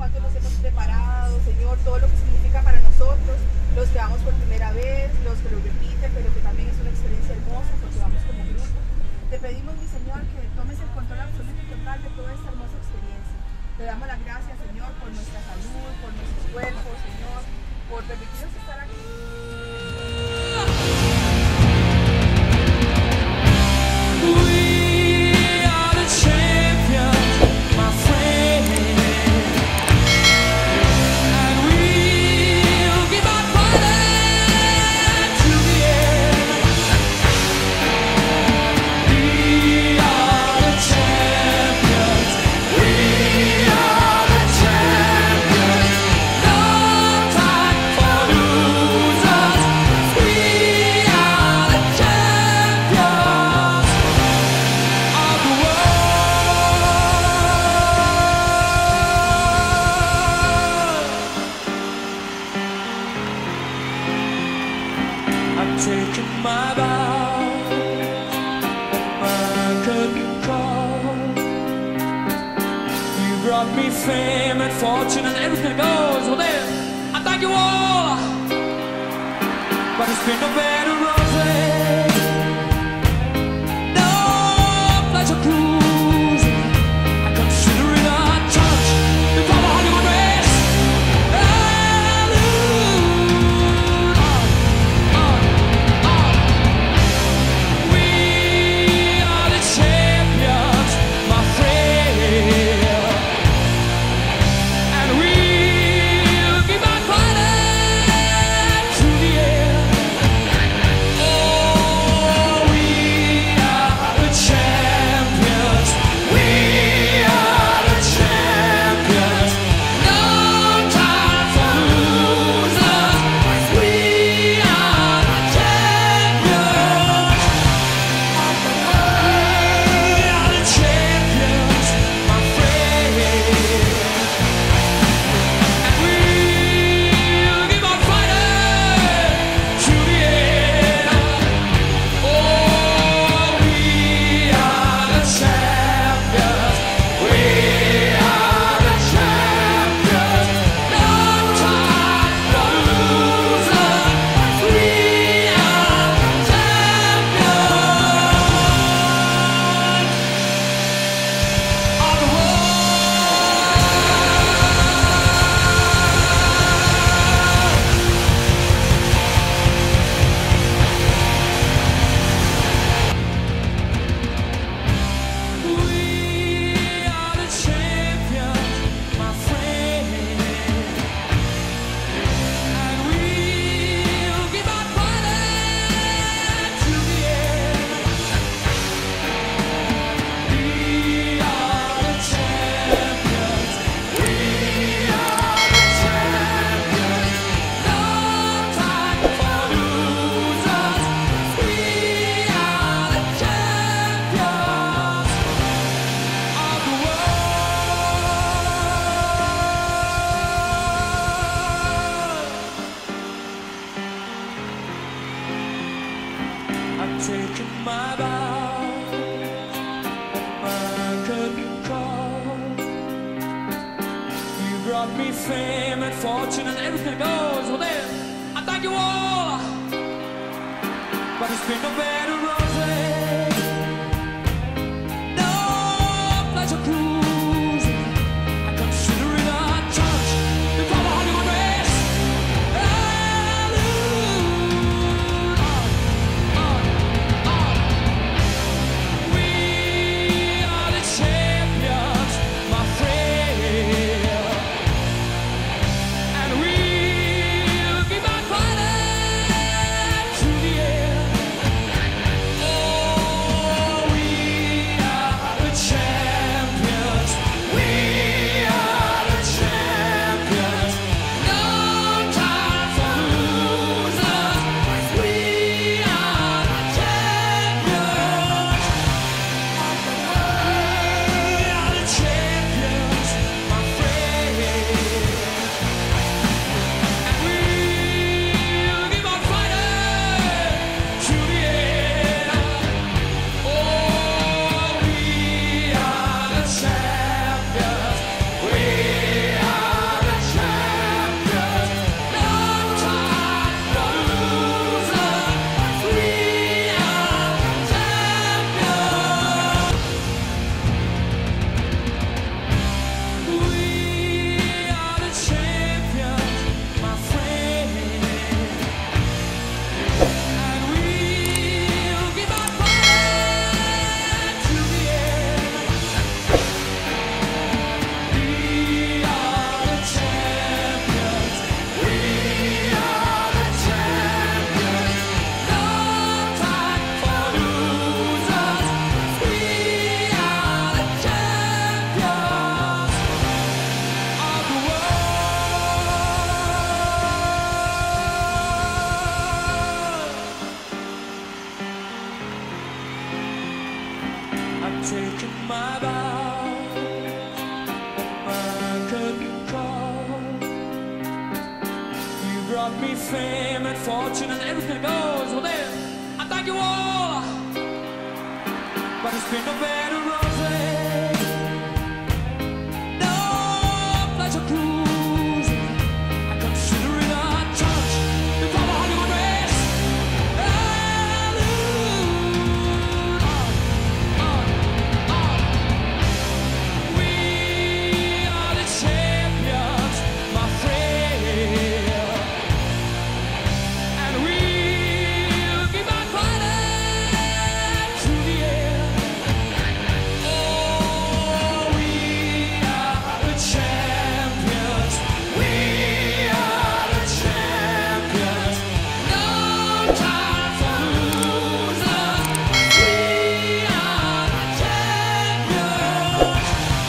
cuántos nos hemos preparado, Señor, todo lo que significa para nosotros, los que vamos por primera vez, los que lo repiten, pero que también es una experiencia hermosa porque vamos como grupo. Te pedimos, mi Señor, que tomes el control absoluto y total de toda esta hermosa experiencia. Te damos las gracias, Señor, por nuestra salud, por nuestro cuerpo, Señor, por permitirnos estar aquí. Taking my vows, my curtain call. You brought me fame and fortune and everything goes. Well then, I thank you all, but it's been a bed of roses, no pleasure cruising. I consider it a challenge before the Hollywood race. Taking my vows, my curtain call. You brought me fame and fortune and everything goes. Well then, I thank you all, but it's been no bed of roses, no pleasure cruising. I consider it a challenge before the Hollywood race. We'll be back Friday to the end. brought me fame and fortune and everything goes. Well then, I thank you all, but it's been no bed of roses, no pleasure cruising. I consider it a touch before my Hollywood race. We are the champions, my friend, and we'll keep on fighting to the end. Oh, we are the champions. We are the champions. No time for losers. We are the champions.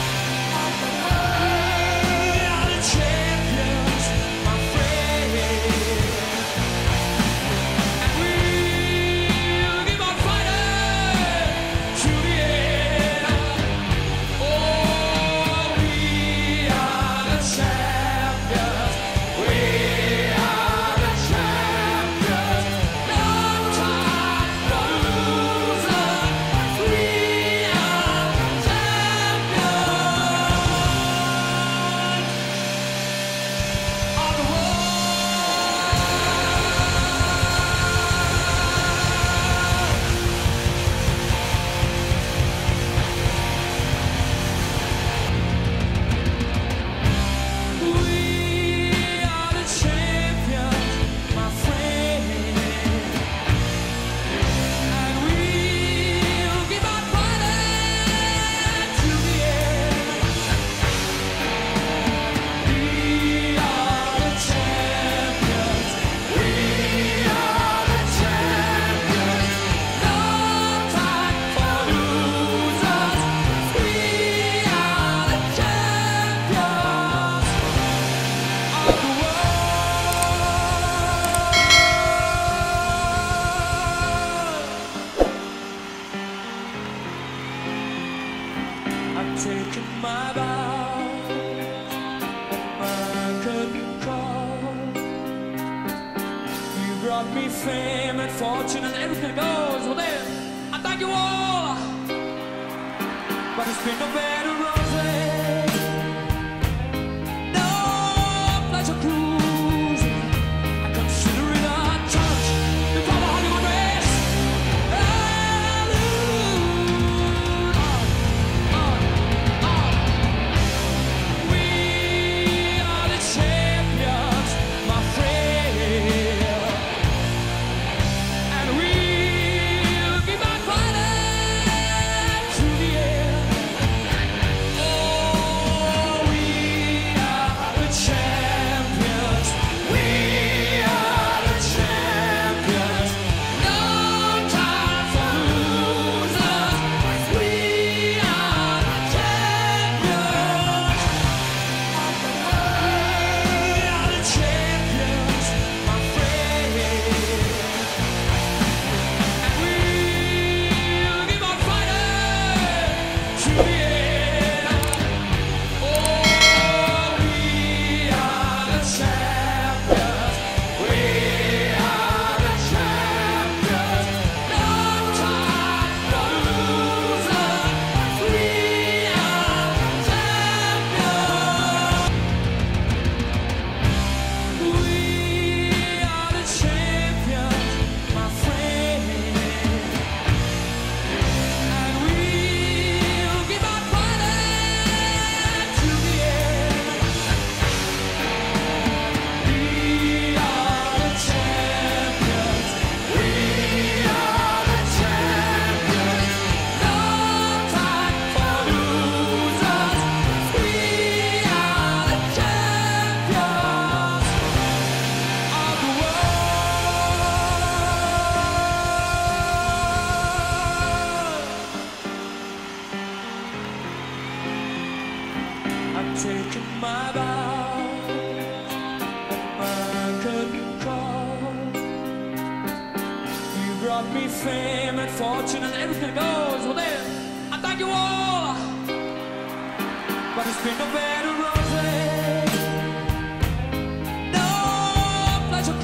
We are the champions, my friend, and we'll keep on fighting to the end. Oh, we are the champions. We are the champions. No time for losers. We are the champions of the world. We are the champions, my friend, and we'll keep on fighting to the end. We are the champions. We are the champions. No time for losers. We are the champions of the world. I've taken my vows, my curtain call. You brought me fame and fortune and everything goes. Well then, I thank you all, but it's been no bed of roses, no pleasure cruising. I consider it a touch before my Hollywood race. We are the champions, my friend, and we'll keep on fighting to the end. Oh, we are the champions. We are the champions. No time for losers. We are the champions of the world. We are the champions, my friend, and we'll keep on fighting to the end. Oh, we are the champions. We are the champions. No time for losers. We are the champions. We are the champions, my friend, and we'll keep on fighting to the end. We are the champions. We are the champions. No time for losers. We are the champions of the world. I've taken my vows, my curtain call. You brought me fame and fortune and everything goes. Well then, I thank you all, but it's been no bed of roses, no pleasure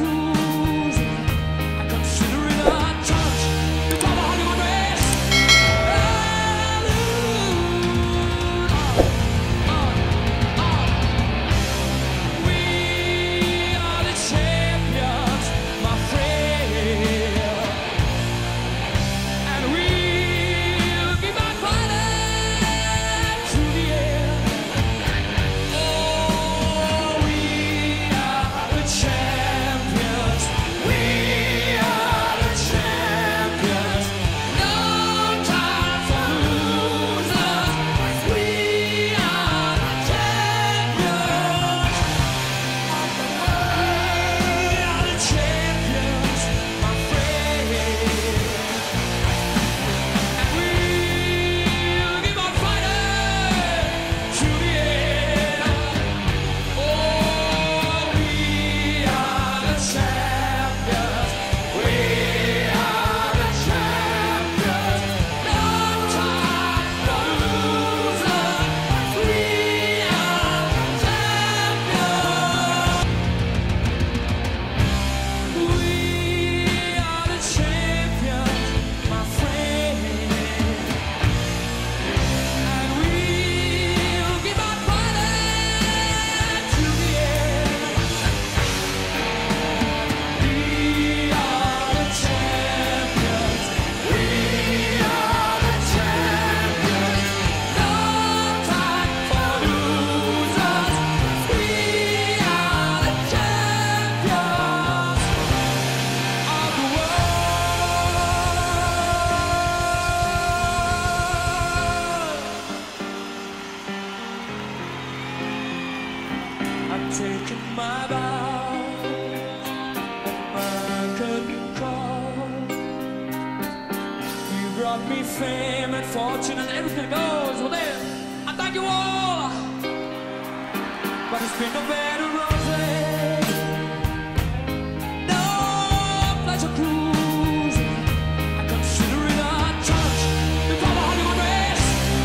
I've taken my vows, my curtain call. You brought me fame and fortune and everything goes. Well then, I thank you all, but it's been no bed of roses, no pleasure cruising. I consider it a touch before my Hollywood race.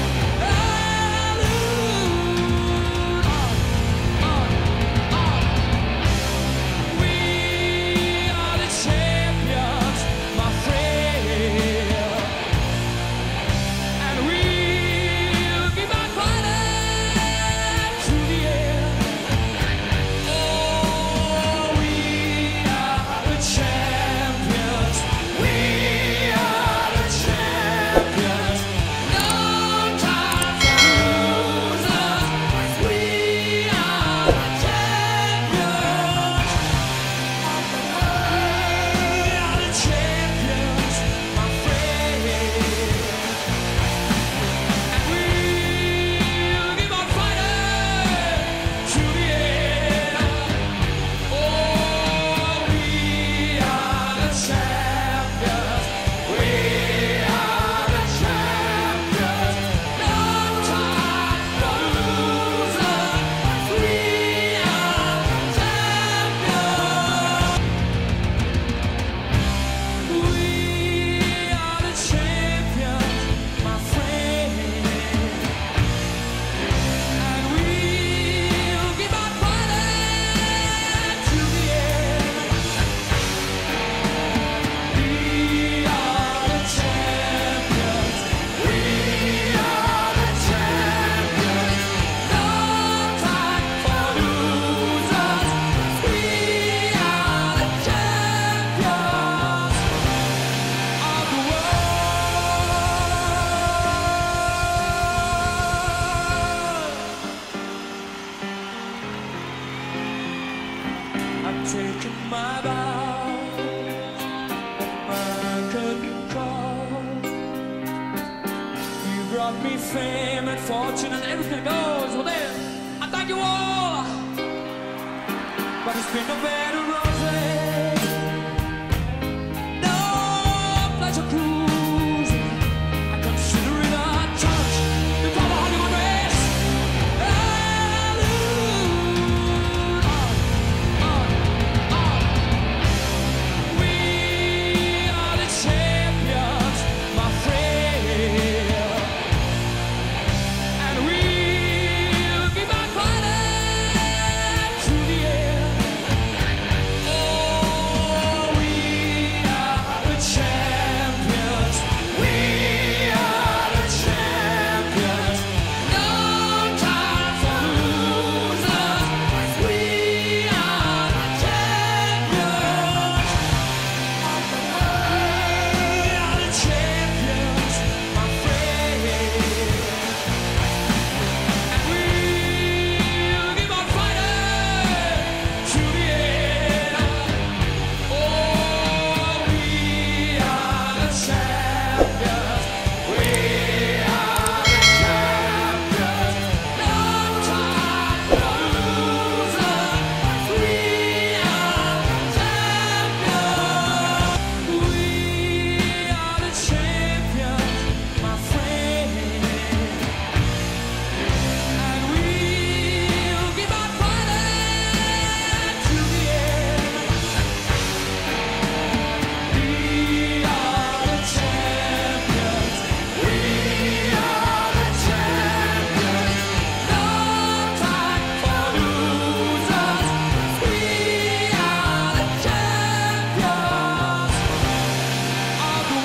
We are the champions, my friend, and we'll keep on fighting to the end. Oh, we are the champions. We are the champions. No time for losers. We are the champions. We are the champions, my friend, and we'll keep on fighting to the end. Oh, we are the champions. We are the champions. No time for losers. We are the champions. We are the champions, my friend, and we'll keep on fighting to the end. We are the champions. We are the champions. No time for losers. We are the champions of the world. I've taken my vows, my curtain call. You brought me fame and fortune and everything goes. Well then, I thank you all, but it's been no bed of roses, no pleasure cruising. I consider it a touch before my Hollywood race. We are the champions, my friend, and we'll keep on fighting to the end. Oh, we are the champions. We are the champions. No time for losers. We are the champions of the world. We are the champions, my friend, and we'll keep on fighting to the end. Oh, we are the champions. We are the champions. No time for losers. We are the champions. We are the champions, my friend, and we'll keep on fighting to the end. We are the champions. We are the champions. No time for losers. We are the champions of the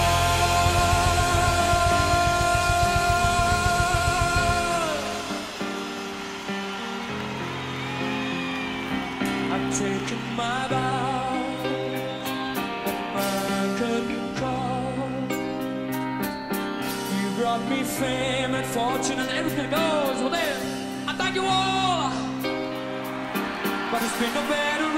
world. I've taken my vows, my curtain call. You brought me fame and fortune and everything goes. Well then, I thank you all, but it's been no better